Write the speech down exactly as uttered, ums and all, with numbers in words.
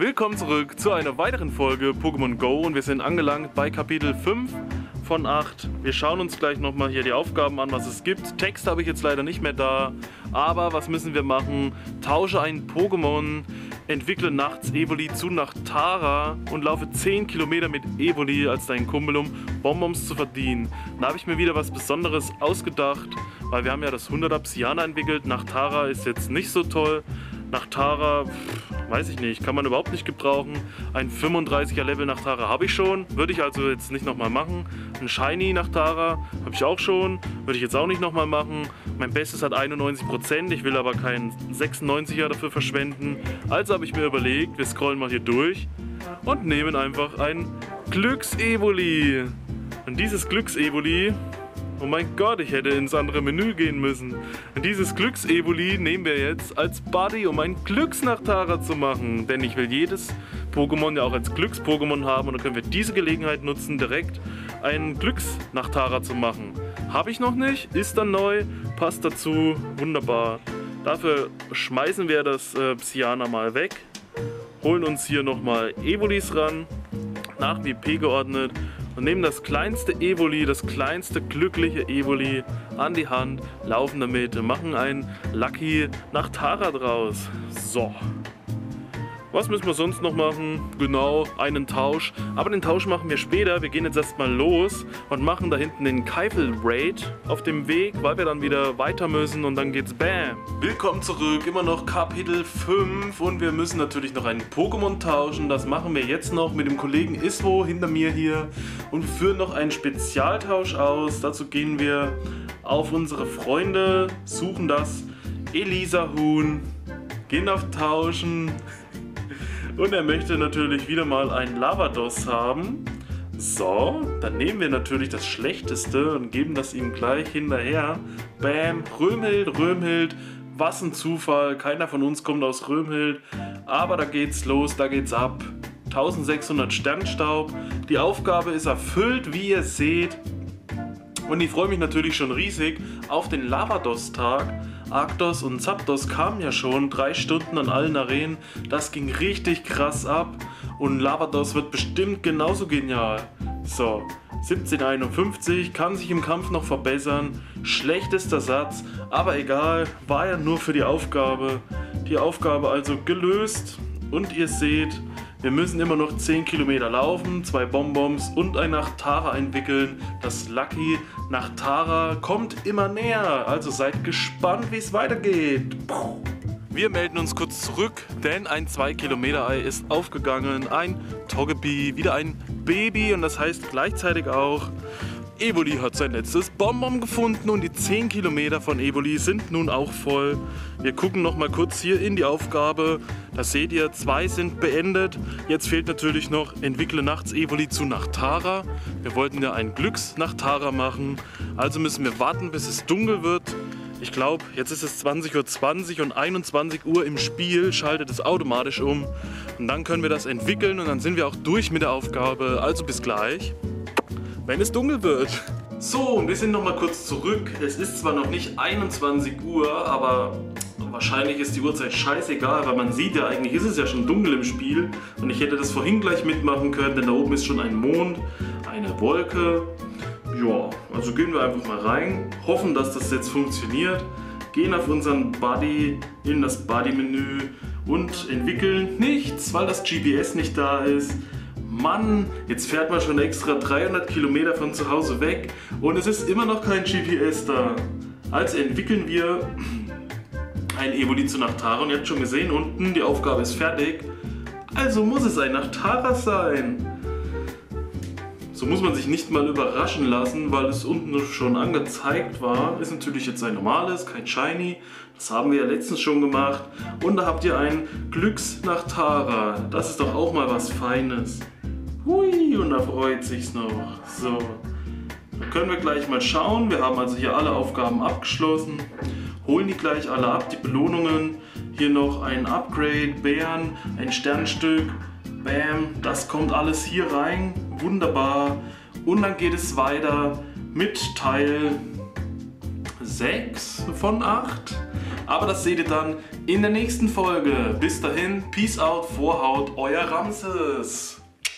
Willkommen zurück zu einer weiteren Folge Pokémon Go und wir sind angelangt bei Kapitel fünf von acht. Wir schauen uns gleich nochmal hier die Aufgaben an, was es gibt. Text habe ich jetzt leider nicht mehr da, aber was müssen wir machen? Tausche ein Pokémon, entwickle nachts Evoli zu Nachtara und laufe zehn Kilometer mit Evoli als dein Kumpel, um Bonbons zu verdienen. Da habe ich mir wieder was Besonderes ausgedacht, weil wir haben ja das hunderter Psyana entwickelt. Nachtara ist jetzt nicht so toll. Nachtara, weiß ich nicht, kann man überhaupt nicht gebrauchen. Ein fünfunddreißiger Level Nachtara habe ich schon, würde ich also jetzt nicht nochmal machen. Ein Shiny Nachtara habe ich auch schon, würde ich jetzt auch nicht nochmal machen. Mein Bestes hat einundneunzig Prozent, ich will aber keinen sechsundneunziger dafür verschwenden. Also habe ich mir überlegt, wir scrollen mal hier durch und nehmen einfach ein Glücks-Evoli. Und dieses Glücks-Evoli... Oh mein Gott, ich hätte ins andere Menü gehen müssen. Und dieses Glücks-Evoli nehmen wir jetzt als Buddy, um ein Glücks-Nachtara zu machen. Denn ich will jedes Pokémon ja auch als Glücks-Pokémon haben. Und dann können wir diese Gelegenheit nutzen, direkt einen Glücks-Nachtara zu machen. Habe ich noch nicht, ist dann neu, passt dazu, wunderbar. Dafür schmeißen wir das äh, Psyana mal weg. Holen uns hier nochmal Evolis ran, nach W P geordnet. Und nehmen das kleinste Evoli, das kleinste glückliche Evoli an die Hand, laufen damit und machen ein Lucky Nachtara draus. So. Was müssen wir sonst noch machen? Genau, einen Tausch. Aber den Tausch machen wir später. Wir gehen jetzt erstmal los und machen da hinten den Keifel-Raid auf dem Weg, weil wir dann wieder weiter müssen und dann geht's BAM! Willkommen zurück, immer noch Kapitel fünf und wir müssen natürlich noch einen Pokémon tauschen. Das machen wir jetzt noch mit dem Kollegen Iswo hinter mir hier und führen noch einen Spezialtausch aus. Dazu gehen wir auf unsere Freunde, suchen das Elisa-Huhn, gehen auf Tauschen. Und er möchte natürlich wieder mal einen Lavados haben. So, dann nehmen wir natürlich das Schlechteste und geben das ihm gleich hinterher. Bam, Röhmhild, Röhmhild, was ein Zufall. Keiner von uns kommt aus Röhmhild. Aber da geht's los, da geht's ab. eintausendsechshundert Sternstaub. Die Aufgabe ist erfüllt, wie ihr seht. Und ich freue mich natürlich schon riesig auf den Lavados-Tag. Arctos und Zapdos kamen ja schon drei Stunden an allen Arenen. Das ging richtig krass ab. Und Lavados wird bestimmt genauso genial. So, siebzehnhunderteinundfünfzig, kann sich im Kampf noch verbessern. Schlechtester Satz, aber egal, war ja nur für die Aufgabe. Die Aufgabe also gelöst. Und ihr seht, wir müssen immer noch zehn Kilometer laufen, zwei Bonbons und ein Nachtara entwickeln. Das Lucky Nachtara kommt immer näher, also seid gespannt, wie es weitergeht. Wir melden uns kurz zurück, denn ein zwei Kilometer Ei ist aufgegangen. Ein Togepi, wieder ein Baby und das heißt gleichzeitig auch, Evoli hat sein letztes Bonbon gefunden und die zehn Kilometer von Evoli sind nun auch voll. Wir gucken noch mal kurz hier in die Aufgabe. Da seht ihr, zwei sind beendet. Jetzt fehlt natürlich noch, entwickle nachts Evoli zu Nachtara. Wir wollten ja ein Glücks-Nachtara machen. Also müssen wir warten, bis es dunkel wird. Ich glaube, jetzt ist es zwanzig Uhr zwanzig und einundzwanzig Uhr im Spiel schaltet es automatisch um. Und dann können wir das entwickeln und dann sind wir auch durch mit der Aufgabe. Also bis gleich, wenn es dunkel wird. So, und wir sind noch mal kurz zurück. Es ist zwar noch nicht einundzwanzig Uhr, aber wahrscheinlich ist die Uhrzeit scheißegal, weil man sieht ja, eigentlich ist es ja schon dunkel im Spiel. Und ich hätte das vorhin gleich mitmachen können, denn da oben ist schon ein Mond, eine Wolke. Ja, also gehen wir einfach mal rein, hoffen, dass das jetzt funktioniert. Gehen auf unseren Buddy, in das Buddy-Menü und entwickeln nichts, weil das G P S nicht da ist. Mann, jetzt fährt man schon extra dreihundert Kilometer von zu Hause weg und es ist immer noch kein G P S da. Also entwickeln wir ein Evoli zu Nachtara und ihr habt schon gesehen, unten die Aufgabe ist fertig. Also muss es ein Nachtara sein. So muss man sich nicht mal überraschen lassen, weil es unten schon angezeigt war. Ist natürlich jetzt ein normales, kein Shiny. Das haben wir ja letztens schon gemacht. Und da habt ihr ein Glücks-Nachtara. Das ist doch auch mal was Feines. Hui, und da freut sich's noch. So, dann können wir gleich mal schauen. Wir haben also hier alle Aufgaben abgeschlossen. Holen die gleich alle ab, die Belohnungen. Hier noch ein Upgrade, Bären, ein Sternstück. Bam, das kommt alles hier rein. Wunderbar. Und dann geht es weiter mit Teil sechs von acht. Aber das seht ihr dann in der nächsten Folge. Bis dahin, Peace out, Vorhaut, euer Ramses.